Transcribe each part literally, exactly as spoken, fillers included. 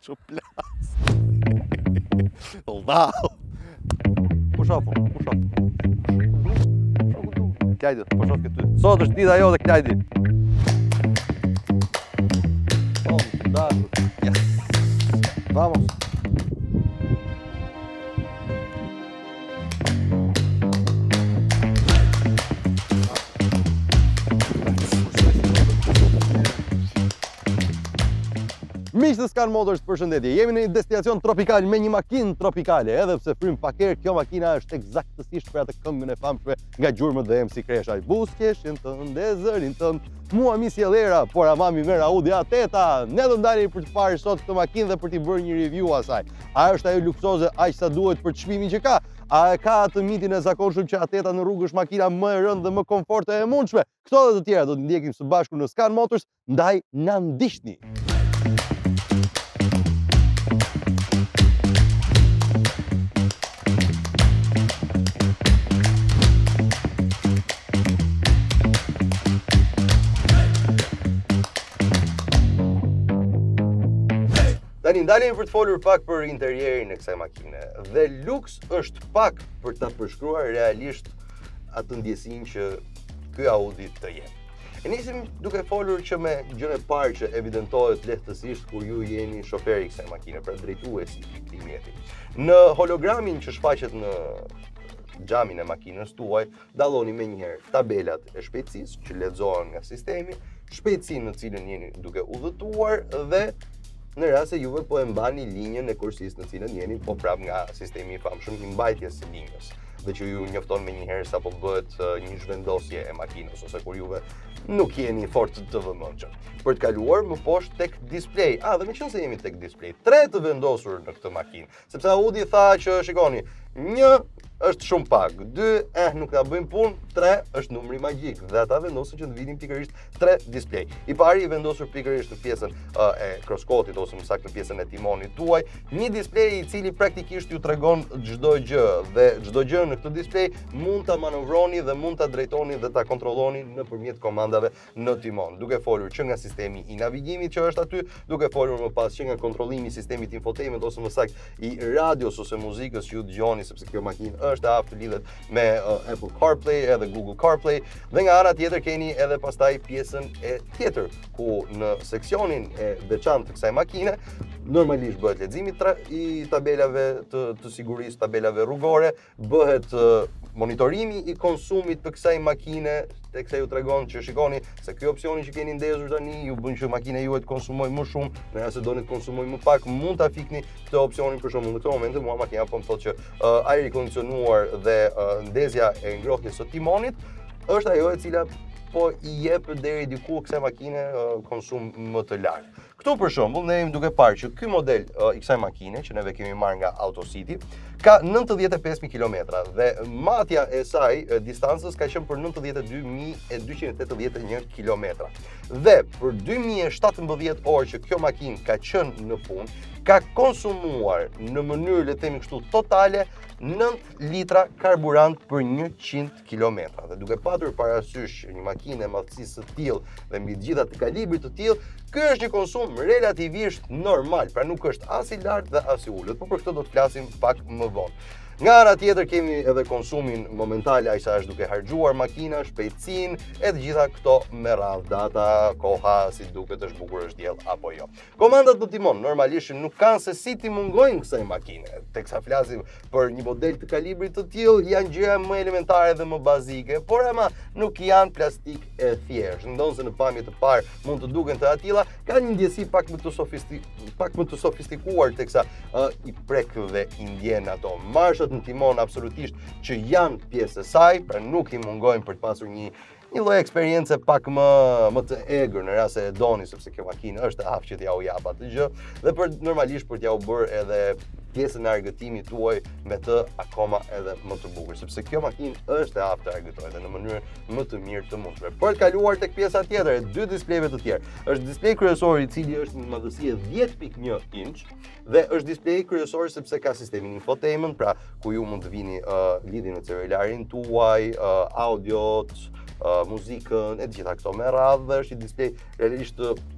Që plas. Allahu. Po shofu, po shofu. Klajdi, po shof këtu. Sot është dita jote Klajdi. Oh, dashur. Yes. Vamos. Miqtë të Scan Motors, përshëndetje. Jemi në një destinacion tropikal me një makinë tropikale, edhe pse frym pak erë, kjo makina është eksaktësisht për atë këngën e famshme nga gjurmët dhe M C Kresha. Buskeshin tënd, dhe zërin tënd, mua mi sjell era, por ama mi merr Audi A teta. Ne do ndalemi për të parë sot këtë makinë dhe për t'i bërë një review asaj. A është ajo luksoze aq sa duhet për çmimin që ka? A e ka atë mitin e zakonshëm që A teta në rrugë është makina më e rëndë dhe më komforte e mundshme? Këto dhe të tjera do të ndjekim së bashku në Scan Motors, ndaj na ndiqni. Tani ndalemi për të folur pak për interierin e kësaj makine. Dhe luks është pak për ta përshkruar realisht atë ndjesinë që ky Audi të jep. E nisim duke folur që me gjën e parë që evidentohet lehtësisht kur ju jeni shoferi i kësaj makine, pra drejtuesi i mjetit. Në hologramin që shfaqet në xhamin e makinës tuaj, dalloni menjëherë tabelat e shpejtësisë që lexohen nga sistemi, shpejtësinë në cilën jeni duke udhëtuar dhe në rast se juve po e mbani linjën e kursisë në cilën jeni po prap nga sistemi i famshëm i mbajtjes së linjës, dhe që ju njofton menjëherë sa po bëhet një zhvendosje e makinës ose kur juve nuk jeni fort të vëmendshëm. Për të kaluar më poshtë tek display. Ah, dhe meqense jemi tek display, tre të vendosur në këtë makinë, sepse Audi tha që shikoni, një është shumë pak, dy eh nuk ta bëjmë punë, tre është numri magjik dhe ata vendosin që të vinin pikërisht tre display. I pari i vendosur pikërisht në pjesën uh, e kroskotit ose më saktë në pjesën e timonit tuaj, një display i cili praktikisht ju tregon çdo gjë dhe çdo gjë në këtë display mund ta manovroni dhe mund ta drejtoni dhe ta kontrolloni nëpërmjet komandave në timon, duke folur që nga sistemi i navigimit që është aty, duke folur më pas që nga kontrollimi i sistemit infotainment ose më saktë i radios ose muzikës që ju dëgjoni, sepse kjo makinë është aftë lidhet me uh, Apple CarPlay edhe Google CarPlay, dhe nga ana tjetër keni edhe pastaj pjesën e tjetër ku në seksionin e veçantë të kësaj makine normalisht bëhet leximi i tabelave të, të sigurisë, tabelave rrugore, bëhet uh, monitorimi i konsumit të kësaj makine, teksa ju tregon që shikoni se ky opsioni që keni ndezur tani ju bën që makina juaj të konsumojë më shumë, në rast se doni të konsumojë më pak, mund ta fikni këtë opsionin. Për shembull, në këtë moment mua makina po më thotë që uh, ajri i kondicionuar dhe uh, ndezja e ngrohtjes së timonit është ajo e cila po i jep deri diku kësaj makine uh, konsum më të lartë. Këtu për shembull ne jemi duke parë që ky model uh, i kësaj makine që neve kemi marrë nga AutoCity ka nëntëdhjetë e pesë mijë kilometra dhe matja e saj e distancës ka qenë për nëntëdhjetë e dy mijë e dyqind e tetëdhjetë e një kilometra. Dhe për dy mijë e shtatëmbëdhjetë orë që kjo makinë ka qenë në punë, ka konsumuar në mënyrë le të themi kështu totale nëntë litra karburant për njëqind kilometra. Dhe duke patur parasysh një makinë e madhësisë së tillë dhe mbi të gjitha të kalibrit të tillë, ky është një konsum relativisht normal, pra nuk është as i lartë dhe as i ulët, por për këtë do të flasim pak më vonë. Nga ana tjetër kemi edhe konsumin momental, ai sa është duke harxhuar makina, shpejtësinë e të gjitha këto me radhë, data, koha, si duket është bukur është diell apo jo. Komandat në timon normalisht nuk kanë se si ti mungojnë kësaj makine. Teksa flasim për një model të kalibrit të tillë, janë gjëra më elementare dhe më bazike, por ama nuk janë plastik e thjeshtë. Ndonse në pamje të parë mund të duken të atilla, kanë një ndjesi pak më të sofistik pak më të sofistikuar teksa uh, i prek dhe i ndjen ato marshat në timon absolutisht që janë pjesë e saj, pra nuk i mungojnë për të pasur një një lloj eksperience pak më më të egër në rast se e doni, sepse kjo makinë është e aftë që t'ja u jap atë gjë dhe për normalisht për t'ja u bërë edhe pjesën e argëtimit tuaj me të akoma edhe më të bukur, sepse kjo makinë është e aftë të argëtojë dhe në mënyrë më të mirë të mundshme. Për të kaluar tek pjesa tjetër e dy displejeve të tjerë, është displej kryesor i cili është në madhësi e dhjetë pikë një inch dhe është displej kryesor sepse ka sistemin infotainment, pra ku ju mund të vini uh, lidhni në celularin tuaj, uh, audiot, uh, muzikën e të gjitha këto me radhë, dhe është një displej realisht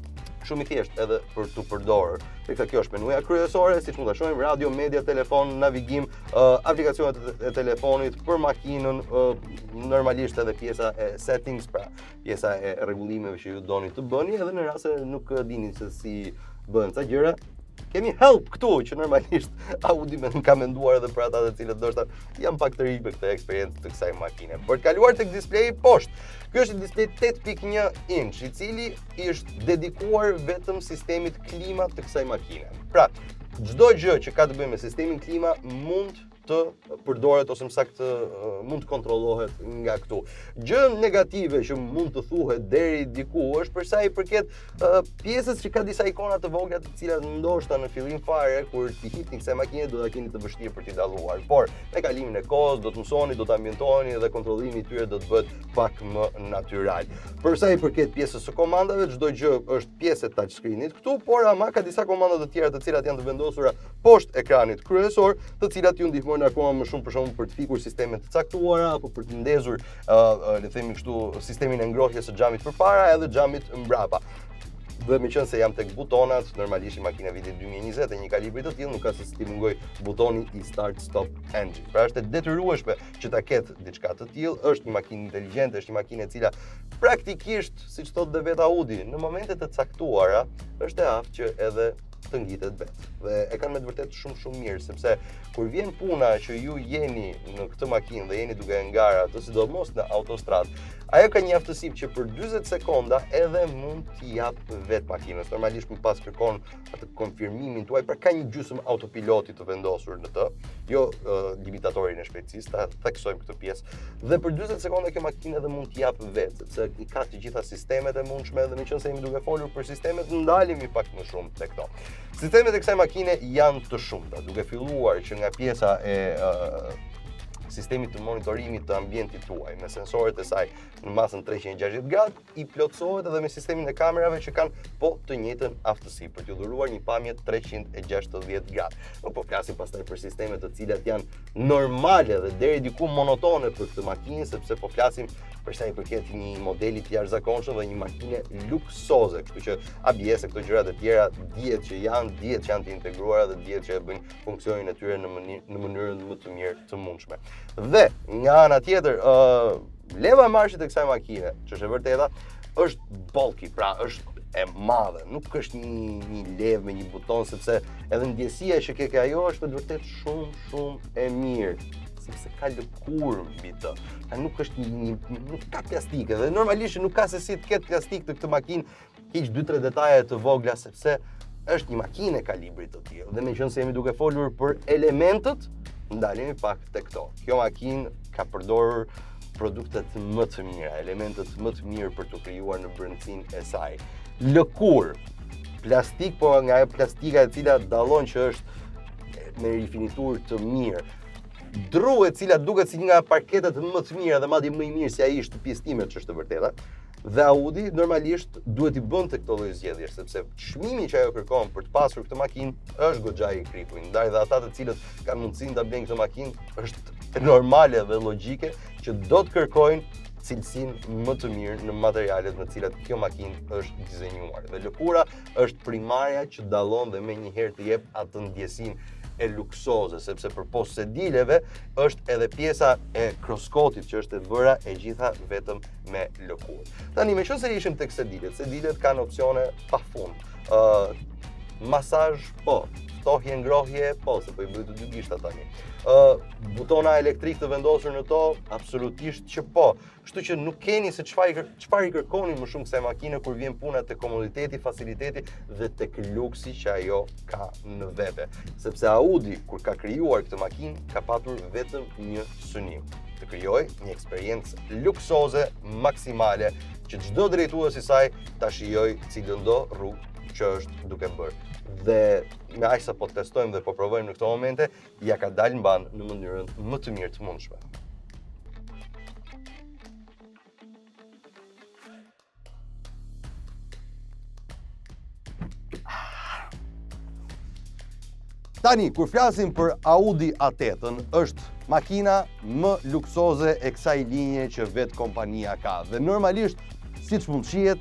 shumë i thjeshtë edhe për të përdorur. Teksa kjo është menuja kryesore, siç mund ta shohim, radio, media, telefon, navigim, uh, aplikacionet e telefonit për makinën, uh, normalisht edhe pjesa e settings, pra pjesa e rregullimeve që ju doni të bëni, edhe në rast se nuk dini se si bëhen ca gjëra. Kemi help këtu, që normalisht Audi më ka menduar edhe për ata të cilët ndoshta janë pak të rinj me këtë eksperiencë të kësaj makine. Për të kaluar tek displeji poshtë, ky është displej tetë pikë një inch, i cili është dedikuar vetëm sistemit klima të kësaj makine. Pra, çdo gjë që ka të bëjë me sistemin klima mund të përdoret ose më saktë mund të kontrollohet nga këtu. Gjë negative që mund të thuhet deri diku është për sa i përket uh, pjesës që ka disa ikona të vogla të cilat ndoshta në fillim fare kur ti hipni kësaj makine do ta keni të vështirë për t'i dalluar. Por me kalimin e kohës do të mësoni, do ta ambientoheni dhe kontrollimi i tyre do të bëhet pak më natyral. Për sa i përket pjesës së komandave, çdo gjë është pjesë e touchscreenit këtu, por ama ka disa komanda të tjera të cilat janë të vendosura poshtë ekranit kryesor, të cilat ju ndihmojnë akoma më shumë për shembull për të fikur sisteme të caktuara apo për të ndezur, uh, uh, le të themi kështu, sistemin e ngrohjes së xhamit përpara edhe xhamit mbrapa. Dhe me qenë se jam tek butonat, normalisht makina vitit dy mijë e njëzet e një kalibri të tillë nuk ka se si ti mungoj butoni i start stop engine. Pra është e detyrueshme që ta ketë diçka të tillë, është një makinë inteligjente, është një makinë e cila praktikisht, siç thotë dhe vet Audi, në momente të caktuara është e aftë që edhe të ngjitet vetë. Dhe e kanë me të vërtet shumë shumë mirë, sepse kur vjen puna që ju jeni në këtë makinë dhe jeni duke ngarë atë, sidomos në autostradë, ajo ka një aftësi që për dyzet sekonda edhe mund t'i jap vetë makinës. Normalisht më pas kërkon atë konfirmimin tuaj, pra ka një gjysmë autopiloti të vendosur në të, jo uh, limitatorin e shpejtësisë, ta theksojmë këtë pjesë. Dhe për dyzet sekonda kjo makinë edhe mund t'i jap vetë, sepse i ka të gjitha sistemet e mundshme dhe meqense jemi duke folur për sistemet, ndalemi pak më shumë tek këto. Sistemet e kësaj makine janë të shumta, duke filluar që nga pjesa e uh, sistemit të monitorimit të ambientit tuaj me sensorët e saj në masën treqind e gjashtëdhjetë gradë, i plotësohet edhe me sistemin e kamerave që kanë po të njëjtën aftësi për t'ju dhuruar një pamje treqind e gjashtëdhjetë gradë. Nuk po flasim pastaj për sisteme të cilat janë normale dhe deri diku monotone për këtë makinë, sepse po flasim për sa i përket një modeli të jashtëzakonshëm dhe një makine luksoze, kështu që A B S e këto gjërat e tjera dihet që janë, dihet që janë të integruara dhe dihet që e bëjnë funksionin e tyre në mënyrë në mënyrën më të mirë të mundshme. Dhe nga ana tjetër, uh, leva e marshit e kësaj makine, që është e vërteta, është bulky, pra është e madhe, nuk është një, një levë me një buton, sepse edhe ndjesia që ke ajo është me vërtet shumë shumë e mirë, sepse ka lëkurë mbi të. Nuk është një, një nuk ka plastike dhe normalisht nuk ka se si të ketë plastik të këtë makinë, hiq dy tre detaje të vogla, sepse është një makinë e kalibrit të tillë. Dhe meqense se jemi duke folur për elementët, ndalemi pak tek këto. Kjo makinë ka përdorur produktet më të mira, elementet më të mirë për të krijuar në brendësinë e saj. Lëkurë, plastik, po nga ajo plastika e cila dallon që është me rifinitur të mirë. Dru e cila duket si nga parketet më të mira dhe madje më i mirë se ai është pjesëtimet, që është e vërteta. Dhe Audi normalisht duhet i bënte këto lloj zgjedhjesh, sepse çmimi që ajo kërkon për të pasur këtë makinë është goxha i kripur. Ndaj dhe ata të cilët kanë mundësinë ta blejnë këtë makinë, është normale dhe logjike që do të kërkojnë cilësinë më të mirë në materialet në të cilat kjo makinë është dizenjuar. Dhe lëkura është primarja që dallon dhe menjëherë të jep atë ndjesinë e luksoze, sepse përposhtë sedileve është edhe pjesa e kroskotit që është e vëra e gjitha vetëm me lëkurë. Tani me qenë se ishim tek sedilet, sedilet kanë opsione pafund. Uh, masazh po, ftohje ngrohje po, se po i bëj të dy gishta tani. Uh, butona elektrik të vendosur në to, absolutisht që po. Kështu që nuk keni se çfarë çfarë i kërkoni më shumë kësaj makine kur vjen puna te komoditeti, faciliteti dhe tek luksi që ajo ka në vete. Sepse Audi kur ka krijuar këtë makinë ka patur vetëm një synim, të krijojë një eksperiencë luksoze maksimale që çdo drejtues i saj ta shijojë cilën do rrugë që është duke bërë. Dhe me aq sa po testojmë dhe po provojmë në këto momente, ja ka dalë mban në mënyrën më të mirë të mundshme. Tani, kur flasim për Audi A tetën, është makina më luksoze e kësaj linje që vetë kompania ka. Dhe normalisht, siç mund shihet,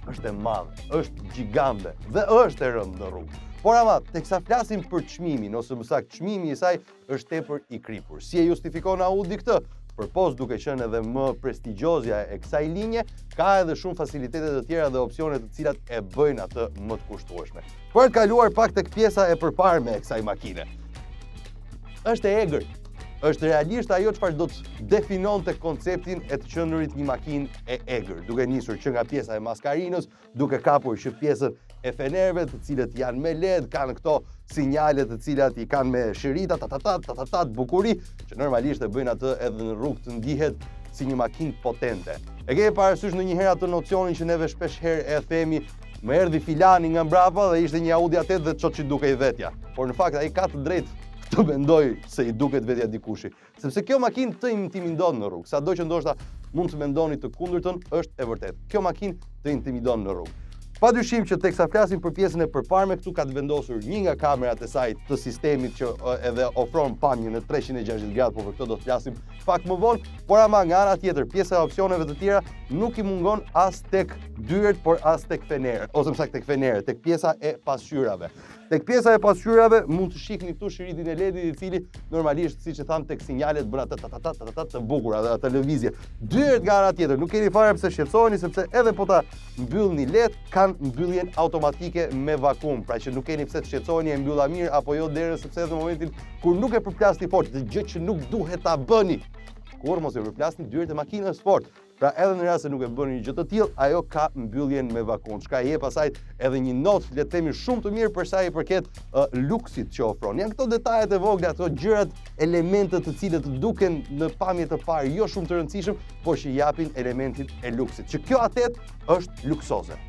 është e madhe, është gjigande dhe është e rëndë në rrugë. Por ama, teksa flasim për çmimin, ose më saktë çmimi i saj është tepër i kripur. Si e justifikon Audi këtë? Përpos duke qenë edhe më prestigjozja e kësaj linje, ka edhe shumë facilitete të tjera dhe opsione të cilat e bëjnë atë më të kushtueshme. Për të kaluar pak tek pjesa e përparme e kësaj makine. Është e egër. Është realisht ajo çfarë do të definonte konceptin e të qenurit një makinë e egër, duke nisur që nga pjesa e maskarinës, duke kapur që pjesën e fenerëve, të cilët janë me led, kanë këto sinjale të cilat i kanë me shirita, tatatat, tatatat, bukuri, që normalisht e bëjnë atë edhe në rrugë të ndihet si një makinë potente. E ke parasysh ndonjëherë atë nocionin që neve shpesh herë e themi, më erdhi filani nga mbrapa dhe ishte një Audi A osem dhe çot që dukej vetja. Por në fakt ai ka të drejtë të mendoj se i duket vetja dikushi. Sepse kjo makinë të intimidon në rrugë. Sado që ndoshta mund të mendoni të kundërtën, është e vërtetë. Kjo makinë të intimidon në rrugë. Padyshim që teksa flasim për pjesën e përparme, këtu ka të vendosur një nga kamerat e saj të sistemit që edhe ofron pamje në treqind e gjashtëdhjetë gradë, por për këtë do të flasim pak më vonë, por ama nga ana tjetër, pjesa e opsioneve të tjera nuk i mungon as tek dyert, por as tek fenerët, ose më saktë tek fenerët, tek pjesa e pasqyrave. Tek pjesa e pasqyrave mund të shihni këtu shiritin e ledit i cili normalisht siç e tham tek sinjalet bën atë tatatat tatatat të bukura dhe atë lëvizje. Dyert nga ana tjetër, nuk keni fare pse shqetësoheni sepse edhe po ta mbyllni lehtë kanë mbylljen automatike me vakum, pra që nuk keni pse të shqetësoheni e mbylla mirë apo jo derën sepse në momentin kur nuk e përplasni fort, të gjë që nuk duhet ta bëni. Kur mos e përplasni dyert e makinës fort. Pra edhe në rast se nuk e bëni një gjë të tillë, ajo ka mbylljen me vakum. Çka i jep pasaj edhe një notë, le të themi, shumë të mirë për sa i përket uh, luksit që ofron. Janë këto detajet e vogla, ato gjërat, elementet të cilët duken në pamje të parë jo shumë të rëndësishëm, por që japin elementin e luksit. Që kjo atet është luksoze.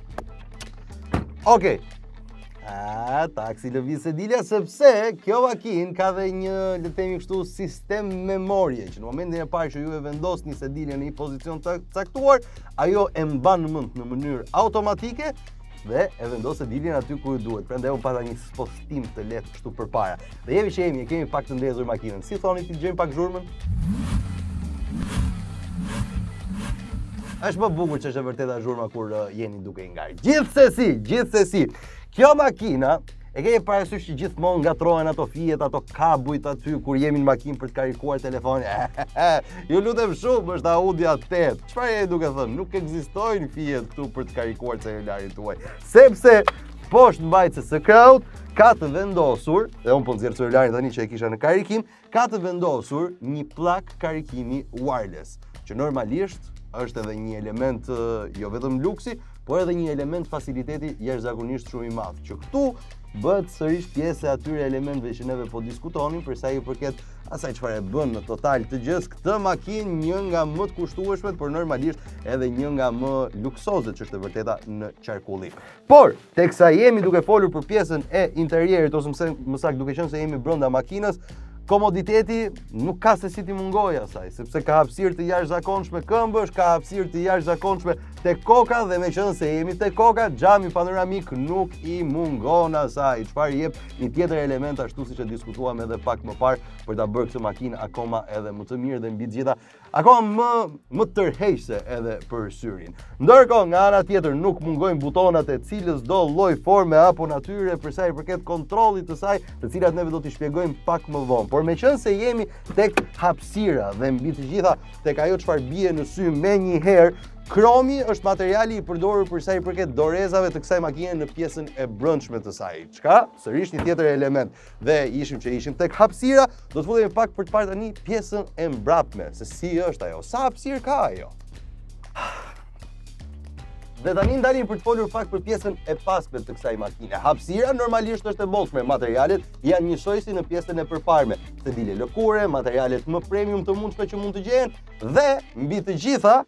Okej. Okay. A, taksi lëviz se dilja, sepse kjo makinë ka dhe një, le të themi kështu, sistem memorie, që në momentin e parë që ju e vendosni sediljen në një pozicion të caktuar, ajo e mban mend në mënyrë automatike dhe e vendos sediljen aty ku duhet. Prandaj u pata një spostim të lehtë kështu përpara. Dhe jemi që jemi, kemi pak të ndezur makinën. Si thoni ti gjejmë pak zhurmën? Është më bukur që është e vërteta zhurma kur uh, jeni duke i ngarë. Gjithsesi, gjithsesi, kjo makina e keni parasysh që gjithmonë ngatrohen ato fijet, ato kabujt aty kur jemi në makinë për të karikuar telefonin. Ju lutem shumë, është Audi A osem. Çfarë jeni duke thënë? Nuk ekzistojnë fijet këtu për të karikuar celularin tuaj. Sepse poshtë mbajtëse së kraut ka të vendosur, dhe unë po nxjerr celularin tani që e kisha në karikim, ka të vendosur një plak karikimi wireless, që normalisht është edhe një element jo vetëm luksi, por edhe një element faciliteti jashtëzakonisht shumë i madh. Që këtu bëhet sërish pjesë e atyre elementeve që neve po diskutonin për sa i përket asaj çfarë bën në total të gjës këtë makinë një nga më të kushtueshmet, por normalisht edhe një nga më luksozet që është e vërteta në qarkullim. Por teksa jemi duke folur për pjesën e interierit, ose më saktë duke qenë se jemi brenda makinës, komoditeti nuk ka se si ti mungoj asaj, sepse ka hapësirë të jashtëzakonshme këmbësh, ka hapësirë të jashtëzakonshme tek koka dhe me qenë se jemi tek koka, xhami panoramik nuk i mungon asaj, çfarë jep një tjetër element ashtu siç e diskutuam edhe pak më parë për ta bërë këtë makinë akoma edhe më të mirë dhe mbi të gjitha akoma më më tërheqëse edhe për syrin. Ndërkohë nga ana tjetër nuk mungojnë butonat e cilës do lloj forme apo natyre për sa i përket kontrollit të saj, të cilat neve do t'i shpjegojmë pak më vonë. Por meqense se jemi tek hapësira dhe mbi të gjitha tek ajo çfarë bie në sy menjëherë, kromi është materiali i përdorur për sa i përket dorezave të kësaj makine në pjesën e brendshme të saj. Çka? Sërish një tjetër element. Dhe ishim që ishim tek hapësira, do të futemi pak për të parë tani pjesën e mbrapme, se si është ajo, sa hapësirë ka ajo. Dhe tani ndalim për të folur pak për pjesën e pasme të kësaj makine. Hapësira normalisht është e bollshme, materialet janë njësoj si në pjesën e përparme. Sedile lëkure, materialet më premium të mundshme që mund të gjehen dhe mbi të gjitha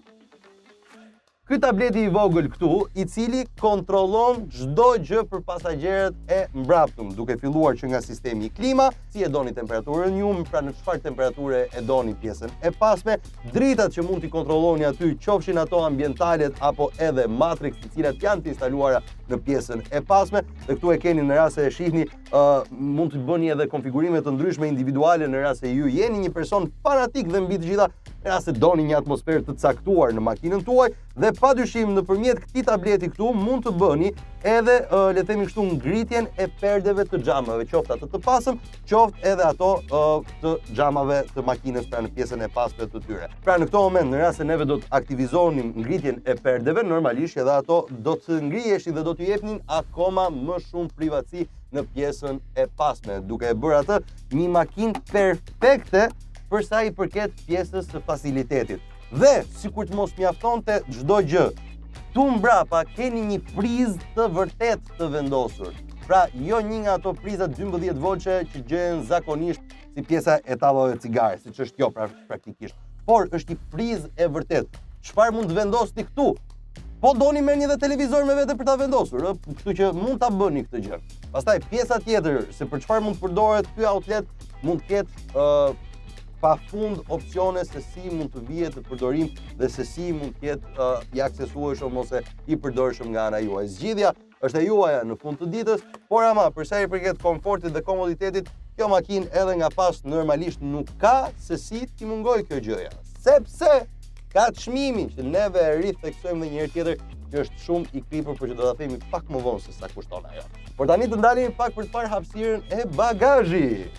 ky tableti i vogël këtu, i cili kontrollon çdo gjë për pasagerët e mbraptum, duke filluar që nga sistemi i klima, si e doni temperaturën jumë, pra në çfarë temperature e doni pjesën e pasme, dritat që mund t'i kontrolloni aty, qofshin ato ambientalet apo edhe matrix, të cilat janë të instaluara në pjesën e pasme, dhe këtu e keni në rast se e shihni, uh, mund të bëni edhe konfigurime të ndryshme individuale në rast se ju jeni një person fanatik dhe mbi të gjitha në rast se doni një atmosferë të caktuar në makinën tuaj dhe padyshim nëpërmjet këtij tableti këtu mund të bëni edhe uh, le të themi kështu ngritjen e perdeve të xhamave, qoftë ato të pasëm, qoftë edhe ato uh, të xhamave të makinës pra në pjesën e pasme të tyre. Pra në këtë moment në rast se neve do të aktivizonim ngritjen e perdeve, normalisht edhe ato do të ngriheshin dhe do t'ju jepnin akoma më shumë privatësi në pjesën e pasme, duke e bërë atë një makinë perfekte për sa i përket pjesës së facilitetit. Dhe sikur të mos mjaftonte çdo gjë, tu mbrapa keni një prizë të vërtet të vendosur. Pra jo një nga ato prizat dymbëdhjetë voltshe që gjehen zakonisht si pjesa e tavave cigare, siç është kjo pra, praktikisht. Por është një prizë e vërtet. Çfarë mund të vendosni këtu? Po doni merrni edhe televizor me vete për ta vendosur, ë, kështu që mund ta bëni këtë gjë. Pastaj pjesa tjetër, se për çfarë mund të përdoret ky outlet, mund të ketë uh, pafund opsione se si mund të vihet të përdorim dhe se si mund të jetë uh, i aksesueshëm ose i përdorshëm nga ana juaj. Zgjidhja është e juaja në fund të ditës, por ama për sa i përket komfortit dhe komoditetit, kjo makinë edhe nga pas normalisht nuk ka se si t'i mungoj kjo gjëja. Sepse ka çmimin që neve e ritheksojmë dhe një herë tjetër që është shumë i kripur për që do ta themi pak më vonë se sa kushton ajo. Por tani të ndalemi pak për të parë hapësirën e bagazhit.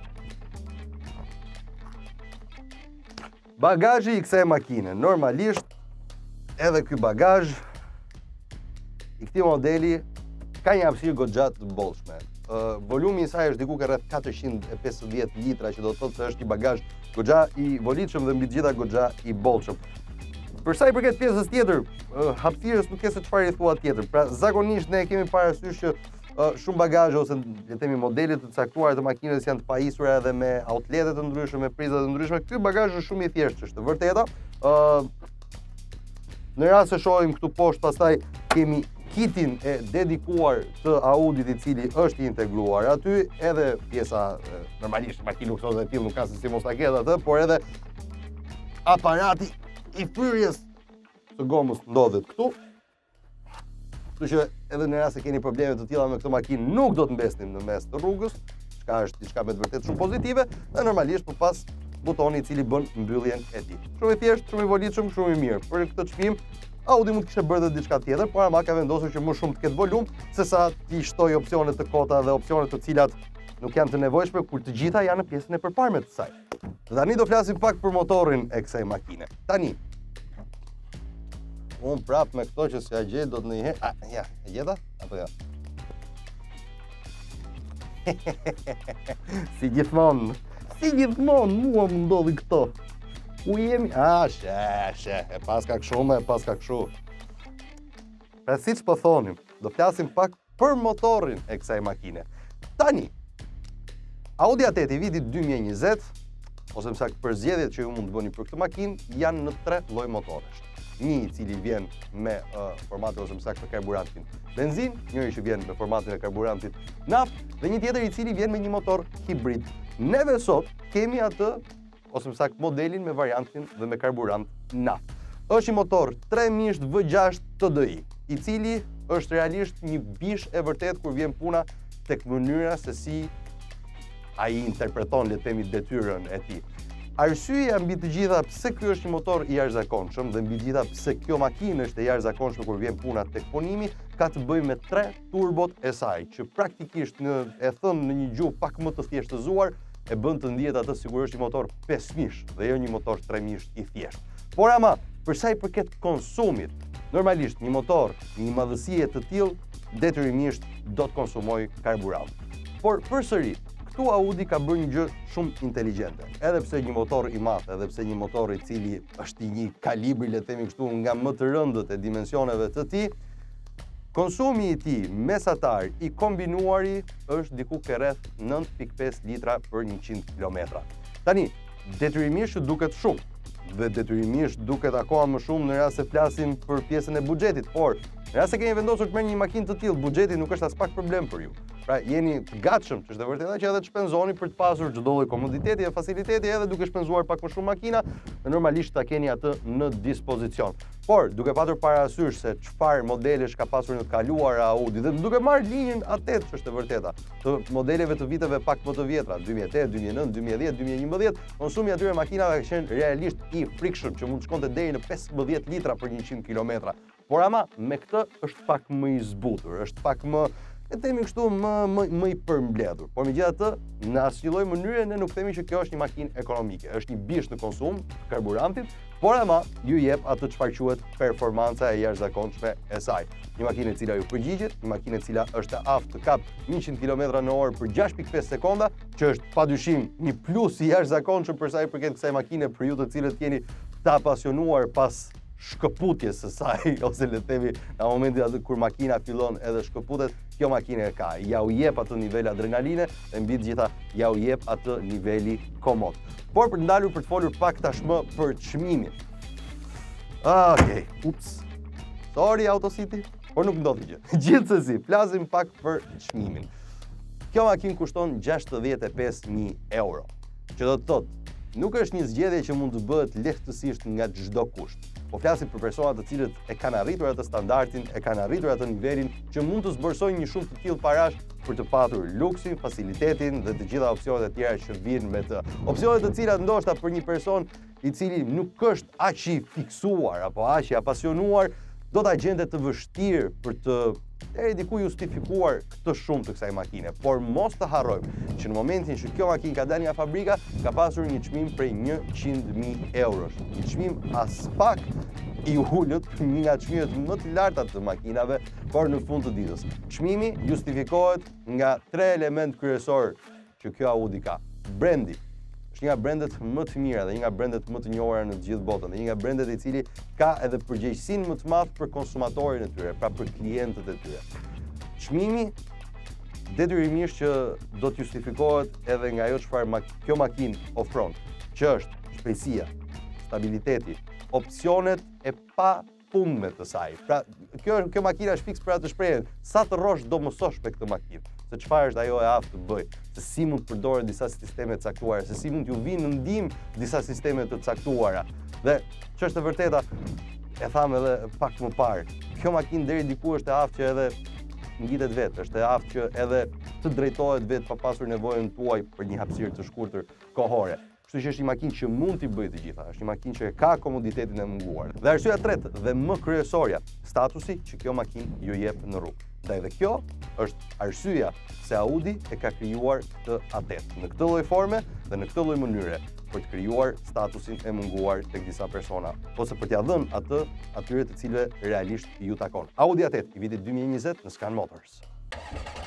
Bagazhi i kësaj makine, normalisht edhe ky bagazh i këtij modeli ka një hapësirë goxha të bollshme. Uh, volumi i saj është diku rreth katërqind e pesëdhjetë litra, që do të thotë se është një bagazh goxha i volitshëm dhe mbi të gjitha goxha i bollshëm. Për sa i përket pjesës tjetër, uh, hapësirës nuk ke se çfarë i thua tjetër. Pra zakonisht ne kemi parasysh që uh, shumë bagazhe ose le të themi modele të caktuara të makinës janë të pajisura edhe me outlete të ndryshme, me priza të ndryshme. Ky bagazh është shumë i thjeshtë, është vërteta. Uh, në rast se shohim këtu poshtë, pastaj kemi kitin e dedikuar të Audit i cili është integruar aty, edhe pjesa normalisht makinë luksoze e tillë nuk ka se si mos ta ketë atë, por edhe aparati i fryrjes së gomës ndodhet këtu. Kështu që edhe në rast se keni probleme të tilla me këtë makinë, nuk do të mbesnim në mes të rrugës, çka është diçka me të vërtetë shumë pozitive, dhe normalisht për pas butoni i cili bën mbylljen e tij. Shumë i thjeshtë, shumë i volitshëm, shumë i mirë. Për këtë çmim Audi mund të kishte bërë edhe diçka tjetër, por ama ka vendosur që më shumë të ketë volum, sesa t'i shtoj opsione të kota dhe opsione të cilat nuk janë të nevojshme, kur të gjitha janë në pjesën e përparme të saj. Tani do flasim pak për motorin e kësaj makine. Tani, unë prap me këto që s'ja gjej do të ndonjëherë, a, ja, e gjeta? Apo ja? Si gjithmonë, si gjithmonë mua më ndodhi këto. Ku jemi? A, she, she, e pas ka këshu me, e pas ka këshu. Pra si që po thonim, do flasim pak për motorin e kësaj makine. Tani, Audi A tetë i vitit dy mijë e njëzet, ose më saktë përzgjedhjet që ju mund të bëni për këtë makinë, janë në tre lloj motoresh. Një i cili vjen me uh, formatin ose më saktë me karburantin benzin, njëri që vjen me formatin e karburantit naftë, dhe një tjetër i cili vjen me një motor hibrid. Neve sot kemi atë ose më saktë modelin me variantin dhe me karburant naftë. Është një motor tre mijë V gjashtë T D I, i cili është realisht një bish e vërtet kur vjen puna tek mënyra se si ai interpreton le të themi detyrën e tij. Arsyeja mbi të gjitha pse ky është një motor i jashtëzakonshëm dhe mbi të gjitha pse kjo makinë është e jashtëzakonshme kur vjen puna tek punimi, ka të bëjë me tre turbot e saj, që praktikisht në e thënë në një gjuhë pak më të thjeshtëzuar, e bën të ndihet atë sikur është një motor pesë mijësh dhe jo një motor tre mijësh i thjeshtë. Por ama, për sa i përket konsumit, normalisht një motor, një madhësie të tillë detyrimisht do të konsumojë karburant. Por përsëri, këtu Audi ka bërë një gjë shumë inteligjente. Edhe pse një motor i madh, edhe pse një motor i cili është i një kalibri, le të themi kështu, nga më të rëndët e dimensioneve të tij, konsumi i tij mesatar i kombinuari është diku ke rreth nëntë pikë pesë litra për njëqind kilometra. Tani, detyrimisht duket shumë, dhe detyrimisht duket akoma më shumë në rast se flasim për pjesën e buxhetit, por në rast se keni vendosur të merrni një makinë të tillë, buxheti nuk është as pak problem për ju. Pra jeni të gatshëm, që është e vërtetë që edhe të shpenzoni për të pasur çdo lloj komoditeti e faciliteti edhe duke shpenzuar pak më shumë makina, normalisht ta keni atë në dispozicion. Por, duke patur parasysh se çfarë modelesh ka pasur në të kaluara Audi dhe duke marrë linjën atet, që është e vërteta, të modeleve të viteve pak më të vjetra, dy mijë e tetë, dy mijë e nëntë, dy mijë e dhjetë, dy mijë e njëmbëdhjetë, konsumi atyre makinave ka qenë realisht i frikshëm, që mund të shkonte deri në pesëmbëdhjetë litra për njëqind kilometra. Por ama me këtë është pak më i zbutur, është pak më, e themi kështu, më, më, më i përmbledhur. Por megjithatë, në asnjë lloj mënyre ne nuk themi që kjo është një makinë ekonomike, është një bish në konsum karburantit, por ama ju jep atë çfarë quhet performanca e jashtëzakonshme e saj. Një makinë e cila ju përgjigjet, një makinë e cila është e aftë të kap njëqind kilometra në orë për gjashtë pikë pesë sekonda, që është padyshim një plus i jashtëzakonshëm për sa i përket kësaj makine për ju të cilët jeni të apasionuar pas shkëputjes së saj, ose le të themi në momentin atë kur makina fillon edhe shkëputet, kjo makinë e ka. Ja u jep atë nivel adrenaline dhe mbi të gjitha ja u jep atë niveli komod. Por për të ndalur për të folur pak tashmë për çmimin. Okej, ups. Sorry Autocity, por nuk ndodhi gjë. Gjithsesi, flasim pak për çmimin. Kjo makinë kushton gjashtëdhjetë e pesë mijë euro, që do të thotë nuk është një zgjedhje që mund të bëhet lehtësisht nga çdo kusht. Po flasim për persona të cilët e kanë arritur atë standardin, e kanë arritur atë nivelin që mund të zbërsojnë një shumë të tillë parash për të patur luksin, facilitetin dhe të gjitha opsionet e tjera që vijnë me të. Opsionet të cilat ndoshta për një person i cili nuk është aq i fiksuar apo aq i apasionuar, do ta gjente të vështirë për të deri diku justifikuar këtë shumë të kësaj makine. Por mos të harrojmë që në momentin që kjo makinë ka dalë nga fabrika, ka pasur një çmim prej njëqind mijë eurosh. Një çmim as pak i ulët, një nga çmimet më të larta të makinave, por në fund të ditës. Çmimi justifikohet nga tre element kryesor që kjo Audi ka. Brendi, është një nga brendet më të mira dhe një nga brendet më të njohura në të gjithë botën, dhe një nga brendet i cili ka edhe përgjegjësinë më të madh për konsumatorin e tyre, pra për klientët e tyre. Çmimi detyrimisht që do të justifikohet edhe nga ajo çfarë kjo makinë ofron, që është shpejtësia, stabiliteti, opsionet e pa punëme të saj. Pra, kjo, kjo makina është fiks për atë shprehjen, sa të rrosh do mësosh me këtë makinë, se çfarë është ajo e aftë të bëj, se si mund të përdoren disa sisteme të caktuara, se si mund t'ju vinë në ndihmë disa sisteme të caktuara. Dhe ç'është e vërteta, e tham edhe pak më parë, kjo makinë deri diku është e aftë që edhe ngjitet vetë, është e aftë që edhe të drejtohet vetë pa pasur nevojën tuaj për një hapësirë të shkurtër kohore. Kështu që është një makinë që mund t'i bëjë të gjitha, është një makinë që ka komoditetin e munguar. Dhe arsyeja e tretë dhe më kryesorja, statusi që kjo makinë ju jep në rrugë. Dhe edhe kjo është arsyeja se Audi e ka krijuar këtë adet në këtë lloj forme dhe në këtë lloj mënyre për të krijuar statusin e munguar tek disa persona, ose për t'ia dhënë atë atyre të cilëve realisht ju takon. Audi A tetë i vitit dy mijë e njëzet në Scan Motors.